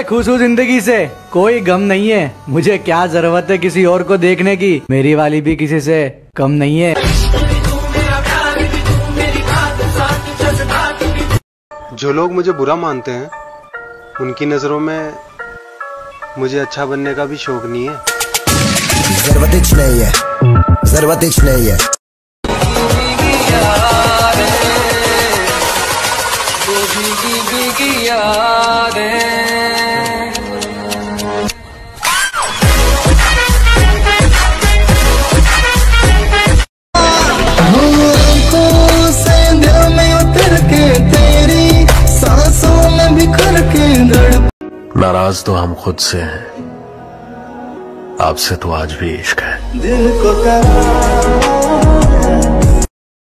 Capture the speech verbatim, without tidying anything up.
खुश हूँ जिंदगी से, कोई गम नहीं है। मुझे क्या जरूरत है किसी और को देखने की, मेरी वाली भी किसी से कम नहीं है। जो लोग मुझे बुरा मानते हैं उनकी नजरों में मुझे अच्छा बनने का भी शौक नहीं है। जरूरत नहीं है, जरूरत नहीं है। नाराज तो हम खुद से हैं, आपसे तो आज भी इश्क है। दिल को